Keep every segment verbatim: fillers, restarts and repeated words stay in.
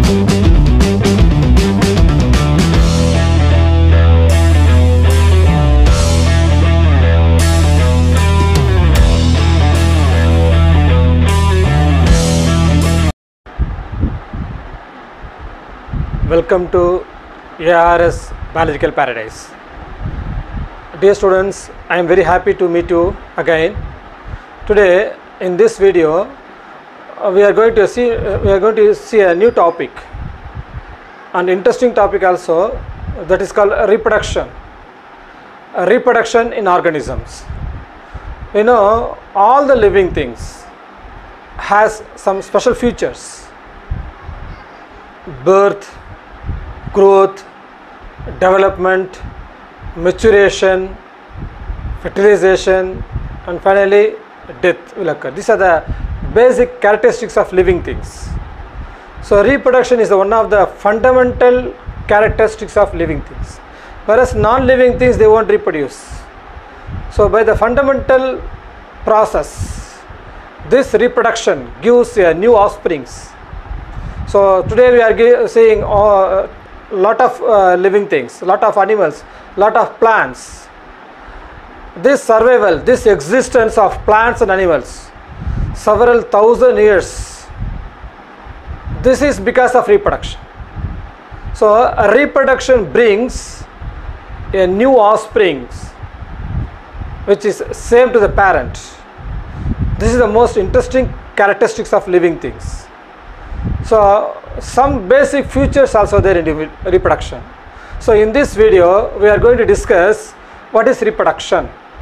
Welcome to A R S Biological Paradise. Dear students, I am very happy to meet you again. Today in this video uh, we are going to see uh, we are going to see a new topic, an interesting topic also, that is called reproduction. Uh, reproduction in organisms. You know, all the living things has some special features: birth, growth, development, maturation, fertilization, and finally death will occur. These are the basic characteristics of living things. So reproduction is one of the fundamental characteristics of living things, whereas non-living things, they won't reproduce. So by the fundamental process, this reproduction gives a new offsprings. So today we are seeing uh, lot of uh, living things, lot of animals, lot of plants. This survival, this existence of plants and animals, several thousand years, this is because of reproduction. So a reproduction brings a new offspring which is same to the parent. This is the most interesting characteristics of living things. So some basic features also there in reproduction. So in this video we are going to discuss what is reproduction,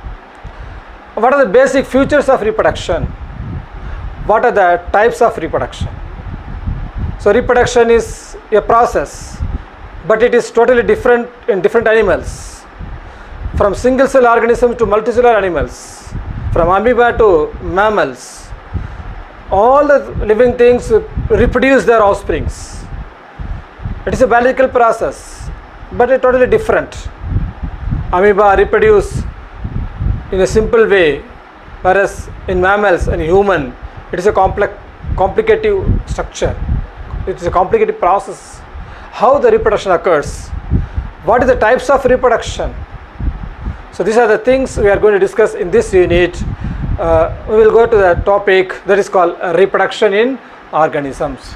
what are the basic features of reproduction, what are the types of reproduction. So reproduction is a process, but it is totally different in different animals, from single cell organisms to multicellular animals, from amoeba to mammals. All the living things reproduce their offsprings. It is a biological process, but it's totally different. Amoeba reproduce in a simple way, whereas in mammals and human, it is a complex, complicated structure. It is a complicated process. How the reproduction occurs? What are the types of reproduction? So these are the things we are going to discuss in this unit. Uh, we will go to the topic that is called uh, reproduction in organisms.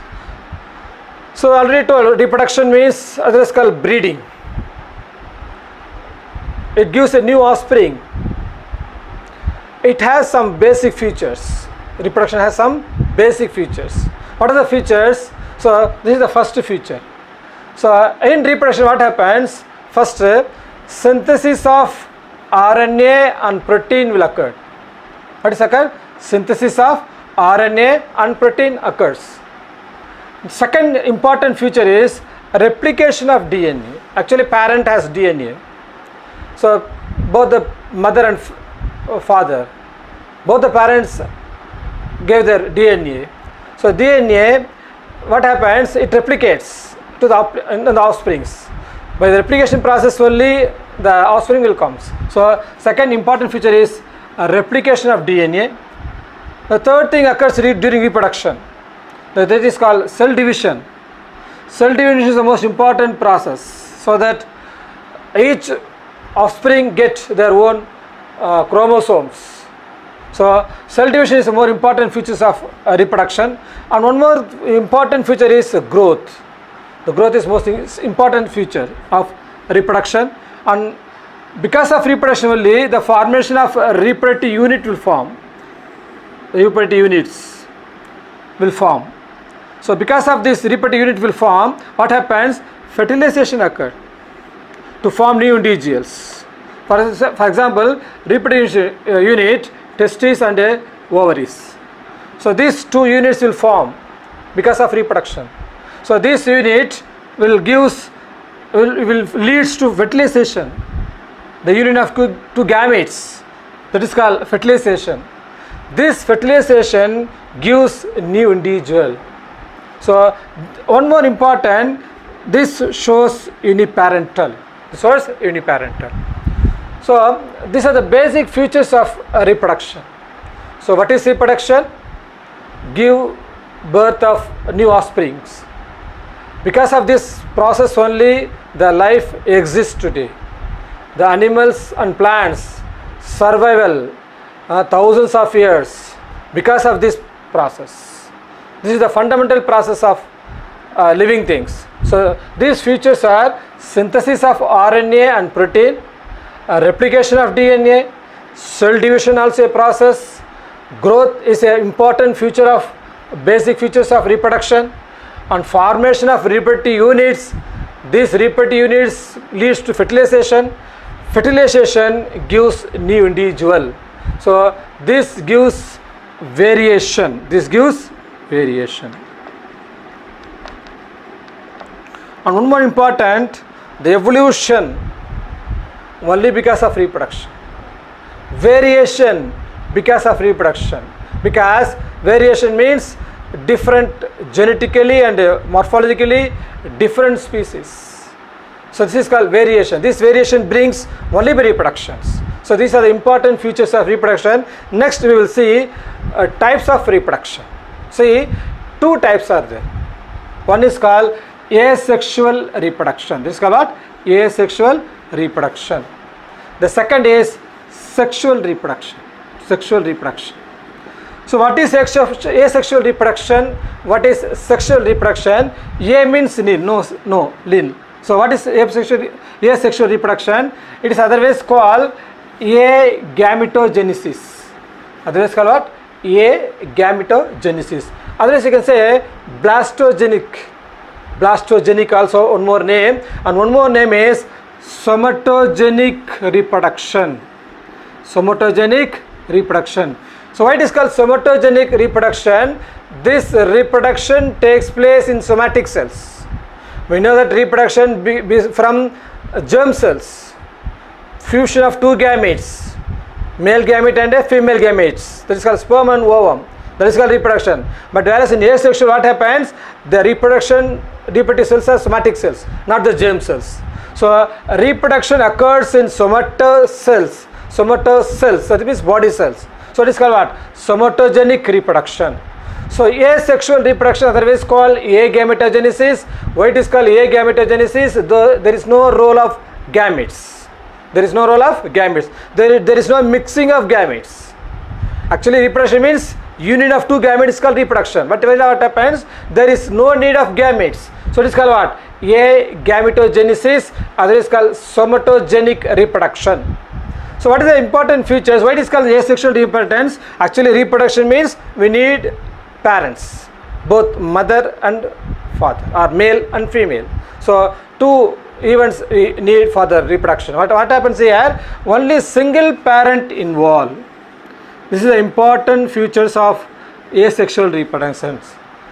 So already told, reproduction means other is called breeding. It gives a new offspring. It has some basic features. Reproduction has some basic features. What are the features? So this is the first feature. So in reproduction what happens? First, uh, synthesis of R N A and protein will occur. What is occur? Synthesis of R N A and protein occurs. Second important feature is replication of D N A. Actually parent has D N A. So both the mother and father, both the parents gave their D N A. So D N A, what happens? It replicates to the, in the offsprings. By the replication process only the offspring will come. So second important feature is a replication of D N A. The third thing occurs re during reproduction. That is called cell division. Cell division is the most important process, so that each offspring get their own uh, chromosomes. So cell division is the more important features of uh, reproduction. And one more important feature is growth. The growth is most important feature of reproduction, and because of reproduction only the formation of a reproductive unit will form. The reproductive units will form. So because of this reproductive unit will form, what happens? Fertilization occurs to form new individuals. For, for example, reproductive uh, unit, testes and uh, ovaries. So these two units will form because of reproduction. So this unit will gives will, will leads to fertilization. The union of two, two gametes, that is called fertilization. This fertilization gives a new individual. So one more important, this shows uniparental. This shows uniparental. So these are the basic features of uh, reproduction. So what is reproduction? Give birth of new offsprings. Because of this process only the life exists today. The animals and plants survival uh, thousands of years because of this process. This is the fundamental process of uh, living things. So these features are synthesis of R N A and protein, uh, replication of D N A, cell division also a process, growth is an important feature of basic features of reproduction, and formation of reproductive units. These reproductive units leads to fertilization. Fertilization gives new individual. So this gives variation. This gives variation. And one more important, the evolution only because of reproduction. Variation because of reproduction. Because variation means different genetically and morphologically different species. So this is called variation. This variation brings only by reproductions. So these are the important features of reproduction. Next we will see uh, types of reproduction. See, two types are there. One is called asexual reproduction. This is called what? Asexual reproduction. The second is sexual reproduction. Sexual reproduction. So what is asexual reproduction? What is sexual reproduction? A means nil, no, no, nil. So what is asexual, asexual reproduction? It is otherwise called agametogenesis. Otherwise called what? Agametogenesis. Otherwise you can say blastogenic. Blastogenic also one more name, and one more name is somatogenic reproduction. Somatogenic reproduction. So why it is called somatogenic reproduction? This reproduction takes place in somatic cells. We know that reproduction be, be from germ cells, fusion of two gametes, male gamete and a female gametes. That is called sperm and ovum. That is called reproduction. But whereas in asexual, what happens? The reproduction, reproductive cells are somatic cells, not the germ cells. So uh, reproduction occurs in somato cells. Somato cells, that means body cells. So it is called what? Somatogenic reproduction. So asexual reproduction otherwise called agametogenesis. Why it is called agametogenesis? The, there is no role of gametes. There is no role of gametes. There, there is no mixing of gametes. Actually reproduction means union of two gametes is called reproduction. But when what happens? There is no need of gametes. So it is called what? Agametogenesis, otherwise called somatogenic reproduction. So what is the important features? Why it is called asexual reproduction? Actually reproduction means we need parents, both mother and father, or male and female. So two events we need for the reproduction. What, what happens here? Only single parent involved. This is the important features of asexual reproductions.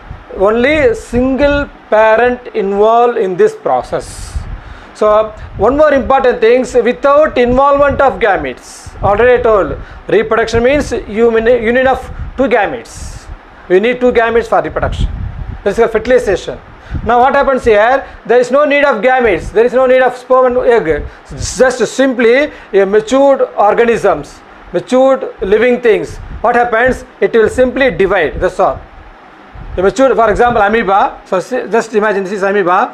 Only single parent involved in this process. So one more important thing, without involvement of gametes. Already I told, reproduction means union of two gametes. We need two gametes for reproduction. This is a fertilization. Now what happens here? There is no need of gametes. There is no need of sperm and egg. Just simply a matured organisms, matured living things. What happens? It will simply divide. That's all. A matured, for example, amoeba. So just imagine this is amoeba.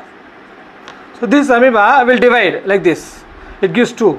So this amoeba will divide like this. It gives two.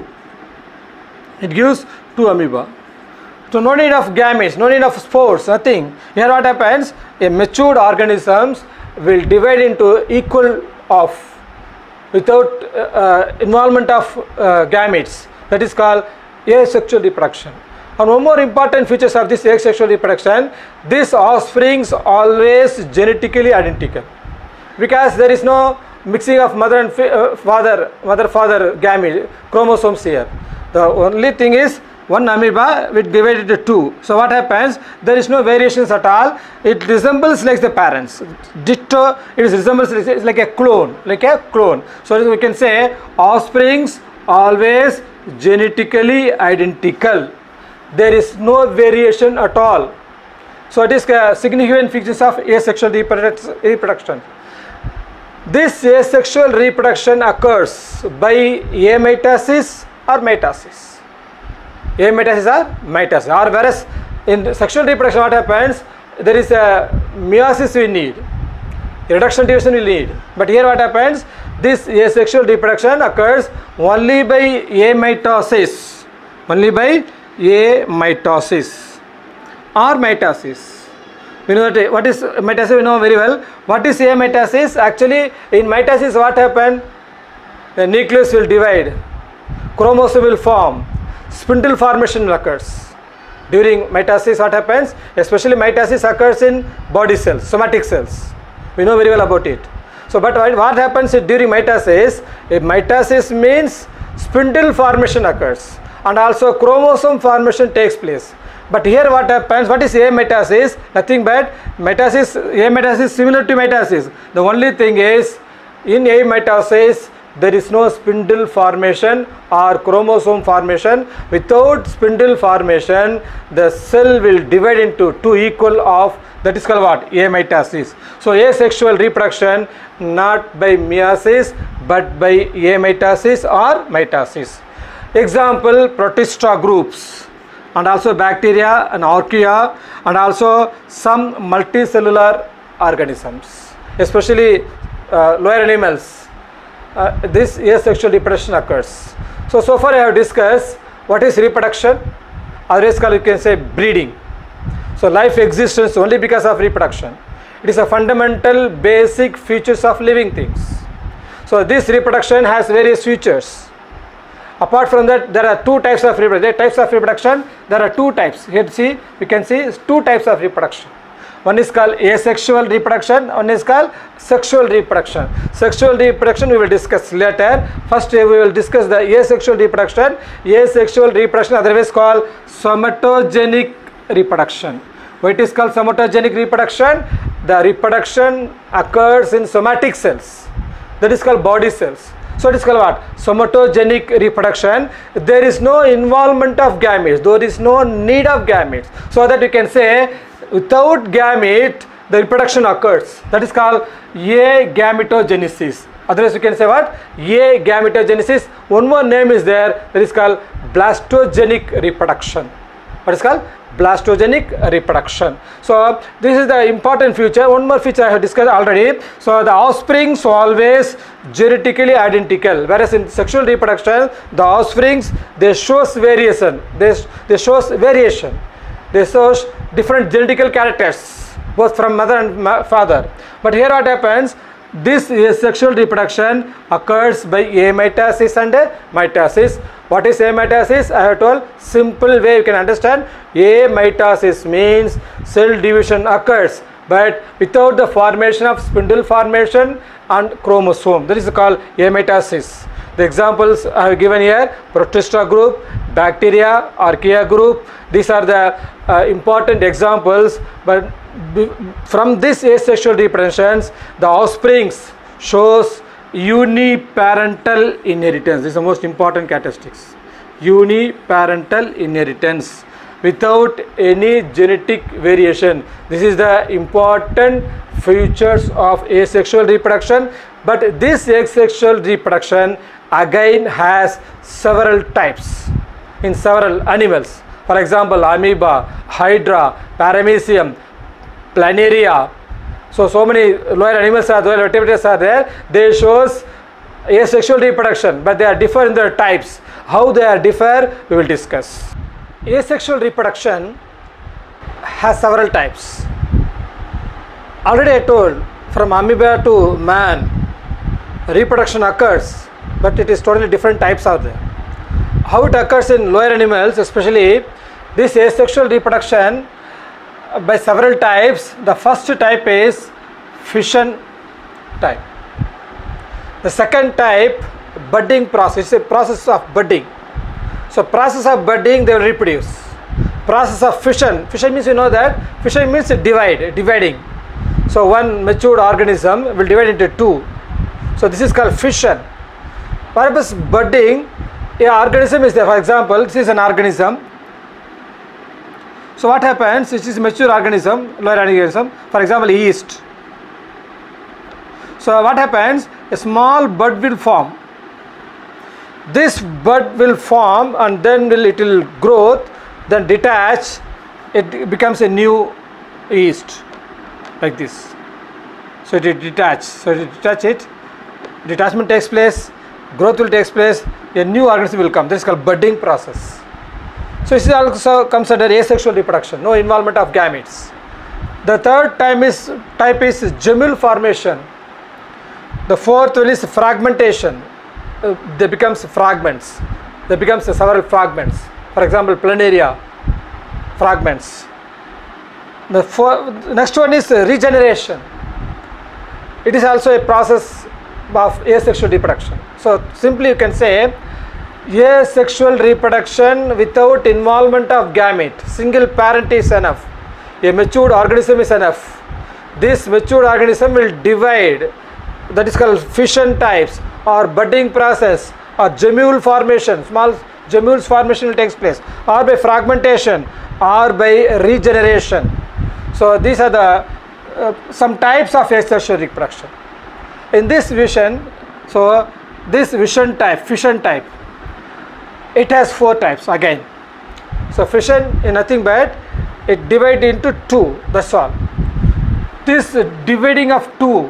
It gives two amoeba. So no need of gametes, no need of spores, nothing. Here what happens? A matured organisms will divide into equal of without uh, uh, involvement of uh, gametes. That is called asexual reproduction. And one more important features of this asexual reproduction, these offsprings always genetically identical, because there is no mixing of mother and uh, father, mother father gamete chromosomes here. The only thing is one amoeba will divide into two. So what happens? There is no variations at all. It resembles like the parents. Ditto. It resembles it's like a clone, like a clone. So we can say offsprings always genetically identical. There is no variation at all. So it is a significant features of asexual reproduction. This asexual reproduction occurs by amitosis or mitosis. Amitosis or mitosis. Or whereas in sexual reproduction what happens? There is a meiosis we need. reduction division will need. But here what happens, this asexual reproduction occurs only by amitosis, only by amitosis or mitosis. We know that what is mitosis, we know very well. What is amitosis? Actually in mitosis what happens, the nucleus will divide, chromosome will form, spindle formation occurs. During mitosis what happens, especially mitosis occurs in body cells, somatic cells. We know very well about it. So but what happens during mitosis, if mitosis means spindle formation occurs and also chromosome formation takes place. But here what happens, what is amitosis? Nothing but mitosis, amitosis similar to mitosis. The only thing is in amitosis there is no spindle formation or chromosome formation. Without spindle formation, the cell will divide into two equal of, that is called what? Amitosis. So asexual reproduction not by meiosis but by amitosis or mitosis. Example, protista groups and also bacteria and archaea and also some multicellular organisms, especially uh, lower animals. Uh, this asexual reproduction occurs. So, so far I have discussed what is reproduction, otherwise called you can say breeding. So life exists only because of reproduction. It is a fundamental basic features of living things. So this reproduction has various features. Apart from that, there are two types of reproduction. There are types of reproduction. There are two types. Here see, we can see two types of reproduction. One is called asexual reproduction, one is called sexual reproduction. Sexual reproduction we will discuss later. First we will discuss the asexual reproduction. Asexual reproduction otherwise called somatogenic reproduction. Why it is called somatogenic reproduction? The reproduction occurs in somatic cells. That is called body cells. So it is called what? Somatogenic reproduction. There is no involvement of gametes. There is no need of gametes. So that you can say without gamete the reproduction occurs. That is called agametogenesis. Otherwise you can say what? Agametogenesis. One more name is there. That is called blastogenic reproduction. What is called? Blastogenic reproduction. So this is the important feature. One more feature I have discussed already. So the offsprings always genetically identical, whereas in sexual reproduction the offsprings they shows variation. They, they shows variation. They shows different genetical characters both from mother and father. But here what happens, this asexual reproduction occurs by amitosis and mitosis. What is amitosis? I have told simple way you can understand. Amitosis means cell division occurs but without the formation of spindle formation and chromosome. That is called amitosis. The examples I have given here: protista group, bacteria, archaea group. These are the uh, important examples. But from this asexual reproductions, the offsprings shows uniparental inheritance. This is the most important characteristics. Uniparental inheritance without any genetic variation. This is the important features of asexual reproduction. But this asexual reproduction again has several types in several animals. For example, amoeba, hydra, paramecium, planaria. So, so many lower animals are there, vertebrates are there. They shows asexual reproduction, but they are different in their types. How they are differ, we will discuss. Asexual reproduction has several types. Already I told, from amoeba to man, reproduction occurs, but it is totally different types are there. How it occurs in lower animals, especially this asexual reproduction by several types. The first type is fission type. The second type, budding process, a process of budding. So process of budding, they will reproduce. Process of fission, fission means you know that, fission means divide, dividing. So one matured organism will divide into two. So this is called fission. Purpose budding, a organism is there. For example, this is an organism. So what happens, this is a mature organism, lower organism, for example yeast. So what happens, a small bud will form. This bud will form and then will it will grow, then detach, it becomes a new yeast like this. So it will detach. So it will detach it. Detachment takes place. Growth will take place. A new organism will come. This is called budding process. So this is also comes under asexual reproduction. No involvement of gametes. The third type is type is gemule formation. The fourth one is fragmentation. Uh, they becomes fragments. They becomes several fragments. For example, planaria fragments. The four, next one is regeneration. It is also a process of asexual reproduction. So simply you can say asexual reproduction without involvement of gamete. Single parent is enough. A matured organism is enough. This matured organism will divide. That is called fission types or budding process or gemule formation. Small gemules formation will take place or by fragmentation or by regeneration. So these are the uh, some types of asexual reproduction. In this vision, so this vision type, fission type, it has four types again. So fission is nothing but it divides into two, that's all. This dividing of two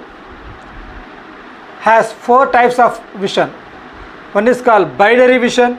has four types of vision. One is called binary vision,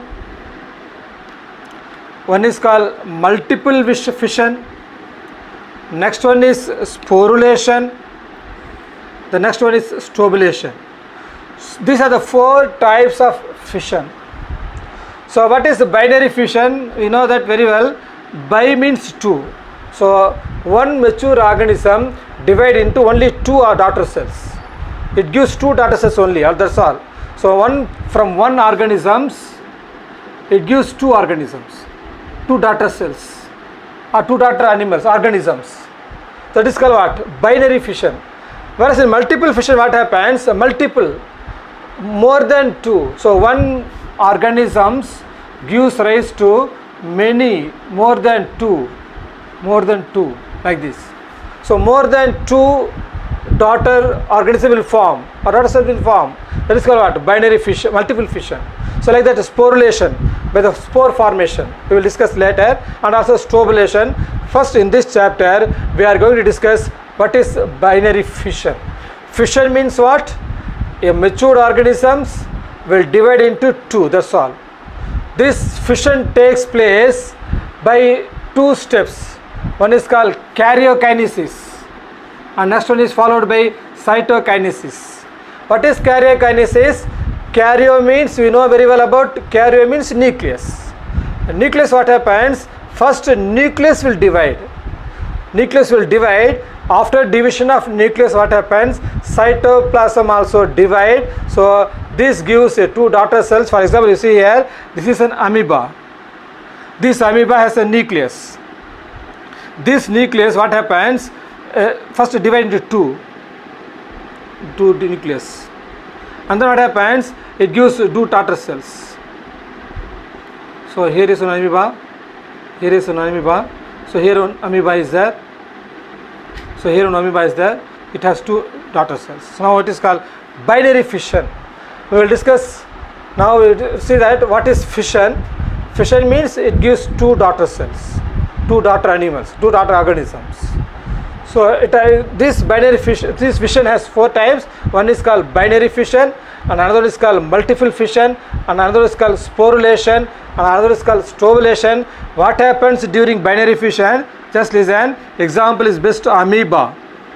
one is called multiple fission, next one is sporulation, the next one is strobulation. These are the four types of fission. So what is the binary fission? We know that very well. Bi means two. So one mature organism divide into only two daughter cells. It gives two daughter cells only, that's all. So one from one organisms, it gives two organisms, two daughter cells or two daughter animals, organisms. That is called what? Binary fission. Whereas in multiple fission, what happens? Multiple, more than two. So one organisms gives rise to many, more than two, more than two, like this. So more than two daughter organism will form or daughter cell will form. That is called what? Binary fission, multiple fission. So like that, sporulation by the spore formation we will discuss later, and also strobulation. First in this chapter we are going to discuss what is binary fission. Fission means what? A matured organisms will divide into two, that's all. This fission takes place by two steps. One is called karyokinesis and next one is followed by cytokinesis. What is karyokinesis? Karyo means, we know very well about karyo means nucleus. The nucleus, what happens? First nucleus will divide. Nucleus will divide. After division of nucleus, what happens? Cytoplasm also divide. So this gives a two daughter cells. For example, you see here, this is an amoeba. This amoeba has a nucleus. This nucleus, what happens? Uh, first divide into two, two nucleus, and then what happens? It gives two daughter cells. So here is an amoeba, here is an amoeba. So here an amoeba is there. So here an amoeba is there. It has two daughter cells. So now it is called binary fission. We will discuss now. We will see that what is fission. Fission means it gives two daughter cells, two daughter animals, two daughter organisms. So it, uh, this binary fission, this fission has four types. One is called binary fission, and another is called multiple fission, and another is called sporulation, and another is called strobulation. What happens during binary fission? Just listen. Example is best amoeba.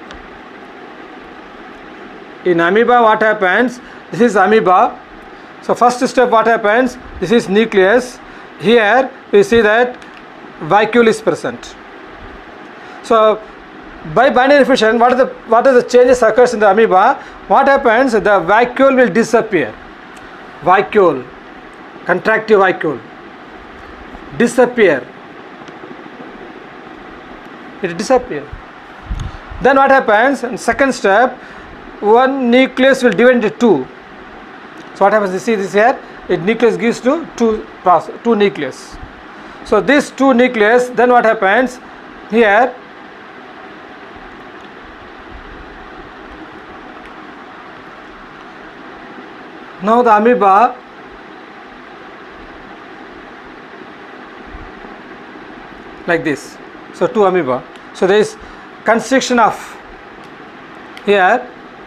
In amoeba, what happens? This is amoeba. So first step, what happens? This is nucleus. Here we see that vacuole is present. So by binary fission, what are the what are the changes occurs in the amoeba? What happens? The vacuole will disappear. Vacuole, contractive vacuole, disappear. It disappear. Then what happens? In second step, one nucleus will divide into two. So what happens? You see this here. It nucleus gives to two process, two nucleus. So this two nucleus. Then what happens? Here. Now the amoeba like this. So two amoeba. So there is constriction of here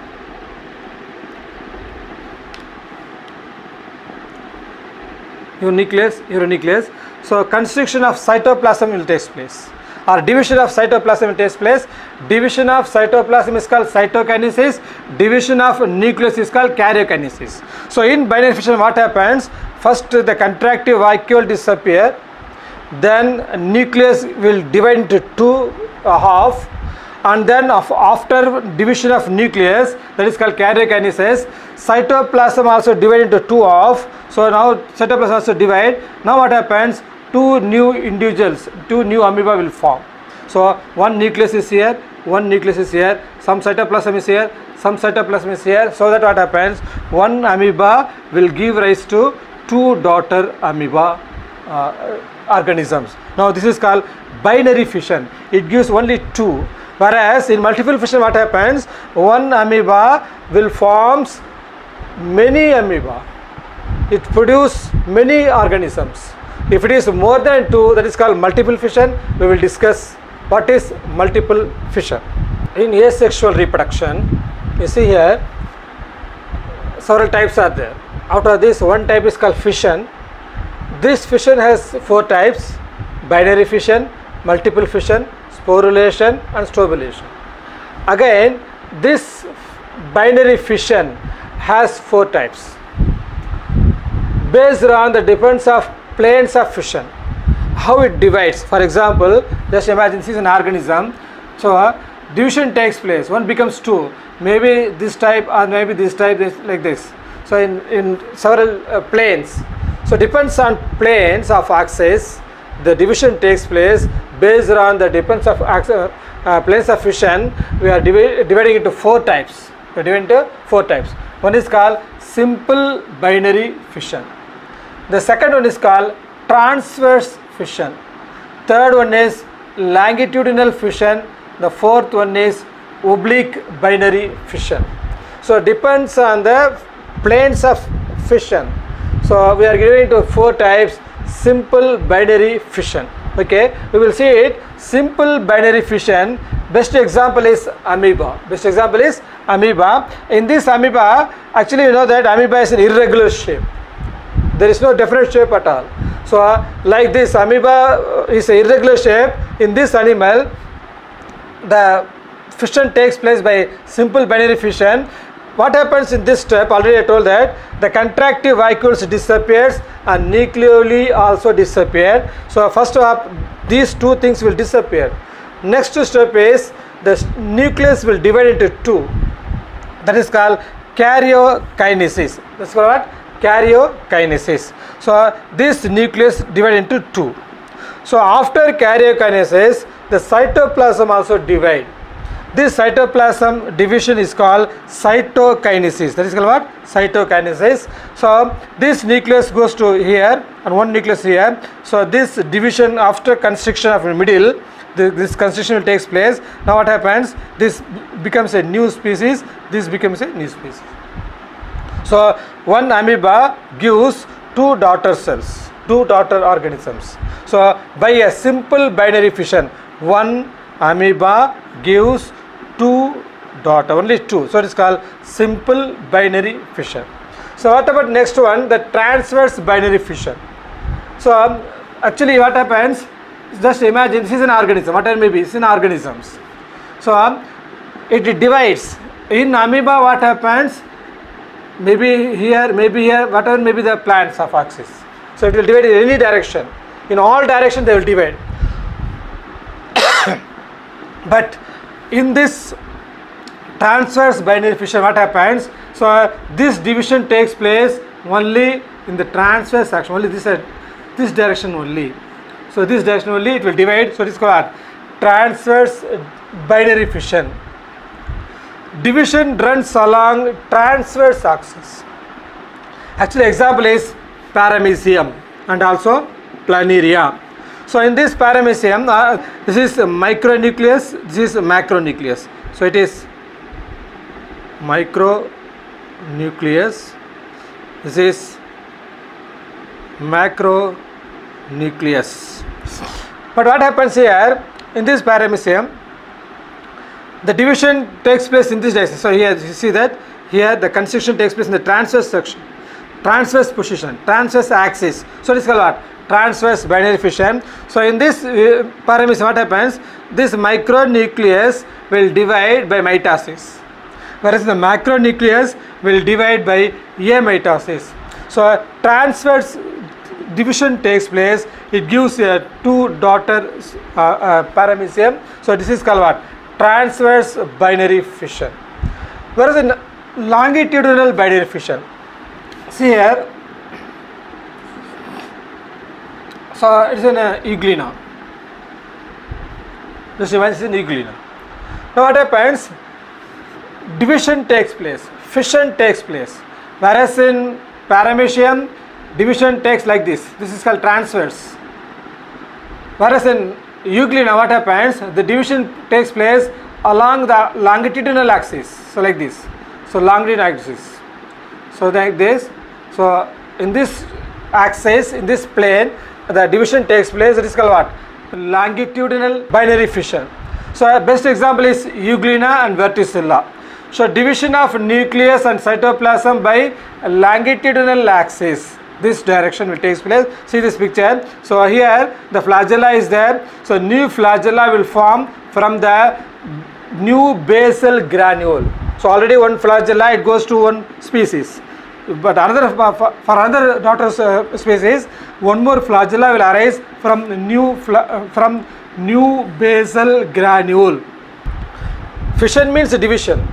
your nucleus, your nucleus. So constriction of cytoplasm will take place, or division of cytoplasm will take place. Division of cytoplasm is called cytokinesis. Division of nucleus is called karyokinesis. So in binary fission, what happens? First, the contractive vacuole disappear. Then nucleus will divide into two uh, half, and then of, after division of nucleus, that is called karyokinesis, cytoplasm also divide into two half. So now cytoplasm also divide. Now what happens? Two new individuals, two new amoeba will form. So one nucleus is here, one nucleus is here, some cytoplasm is here, some cytoplasm is here. So that what happens? One amoeba will give rise to two daughter amoeba uh, organisms. Now this is called binary fission. It gives only two. Whereas in multiple fission, what happens? One amoeba will forms many amoeba. It produces many organisms. If it is more than two, that is called multiple fission. We will discuss what is multiple fission. In asexual reproduction, you see here several types are there. Out of this, one type is called fission. This fission has four types: binary fission, multiple fission, sporulation and strobulation. Again, this binary fission has four types based on the difference of planes of fission, how it divides. For example, just imagine this is an organism. So uh, division takes place, one becomes two, maybe this type or maybe this type, this, like this. So in, in several uh, planes. So depends on planes of axis, the division takes place. Based on the difference of axis, uh, planes of fission, we are divi dividing into four types. We are dividing into four types. One is called simple binary fission. The second one is called transverse fission. Third one is longitudinal fission. The fourth one is oblique binary fission. So depends on the planes of fission. So we are giving to four types: simple binary fission. Okay, we will see it. Simple binary fission, best example is amoeba. Best example is amoeba. In this amoeba, actually you know that amoeba is an irregular shape. There is no definite shape at all. So uh, like this, amoeba is an irregular shape. In this animal, the fission takes place by simple binary fission. What happens in this step? Already I told that the contractive vacuoles disappears and nucleoli also disappear. So first up, these two things will disappear. Next step is the nucleus will divide into two. That is called karyokinesis. That's called what? Karyokinesis. So uh, this nucleus divided into two. So after karyokinesis, the cytoplasm also divide. This cytoplasm division is called cytokinesis. That is called what? Cytokinesis. So this nucleus goes to here and one nucleus here. So this division after constriction of the middle, the, this constriction will takes place. Now what happens? This becomes a new species. This becomes a new species. So one amoeba gives two daughter cells, two daughter organisms. So by a simple binary fission, one amoeba gives two daughter, only two. So it is called simple binary fission. So what about next one? The transverse binary fission. So um, actually what happens? Just imagine this is an organism. Whatever may be, it's an organisms. So um, it divides. In amoeba, what happens? Maybe here, maybe here, whatever may be the plants of axis. So it will divide in any direction. In all directions they will divide. But in this transverse binary fission, what happens? So uh, this division takes place only in the transverse action, only this uh, this direction only. So this direction only it will divide. So it is called transverse binary fission. Division runs along transverse axis. Actually, example is paramecium and also planaria. So in this paramecium, uh, this is micronucleus, this is macronucleus. So it is micronucleus, this is macronucleus. But what happens here in this paramecium? the division takes place in this direction. So here you see that here the constriction takes place in the transverse section, transverse position, transverse axis. So it is called what? Transverse binary fission. So in this uh, parameter, what happens? This micronucleus will divide by mitosis, whereas the macronucleus will divide by amitosis. So transverse division takes place. It gives a two daughter uh, uh, paramecium. So this is called what? Transverse binary fission. Whereas in longitudinal binary fission, see here, so it is in a euglena. This device is in euglena. Now what happens? Division takes place, fission takes place. Whereas in paramecium, division takes like this. This is called transverse. Whereas in euglena, what happens? The division takes place along the longitudinal axis. So like this. So longitudinal axis. So like this. So in this axis, in this plane, the division takes place. It is called what? Longitudinal binary fission. So a best example is euglena and verticilla. So division of nucleus and cytoplasm by longitudinal axis. This direction will take place. See this picture. So here the flagella is there. So new flagella will form from the new basal granule. So already one flagella, it goes to one species. But another for, for another daughter uh, species, one more flagella will arise from new uh, from new basal granule. Fission means division.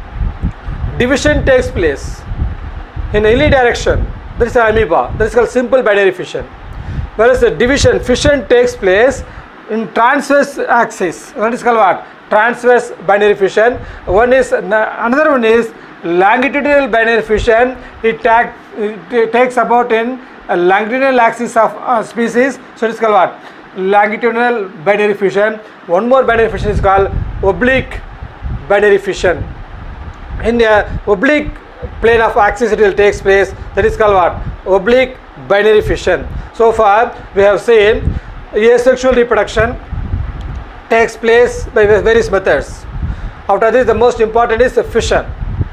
Division takes place in any direction. That is amoeba. That is called simple binary fission. Whereas the division, fission takes place in transverse axis. That is called what? Transverse binary fission. One is another one is longitudinal binary fission. It, tack, it takes about in a longitudinal axis of uh, species. So it is called what? Longitudinal binary fission. One more binary fission is called oblique binary fission. In the oblique plane of axis it will take place. That is called what? Oblique binary fission. So far we have seen asexual reproduction takes place by various methods. After this, the most important is the fission.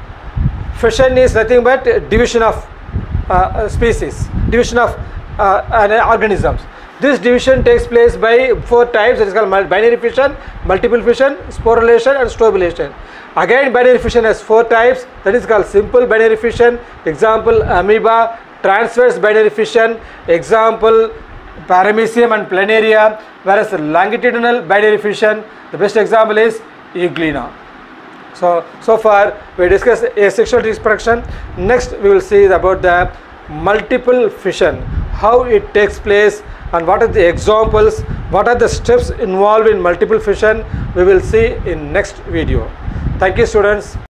Fission is nothing but division of uh, species, division of uh, organisms. This division takes place by four types. It is called binary fission, multiple fission, sporulation and strobulation. Again, binary fission has four types. That is called simple binary fission. Example, amoeba. Transverse binary fission. Example, paramecium and planaria. Whereas longitudinal binary fission, the best example is euglena. So, so far we discussed asexual reproduction. Next we will see about the multiple fission, how it takes place and what are the examples, what are the steps involved in multiple fission. We will see in next video. Thank you, students.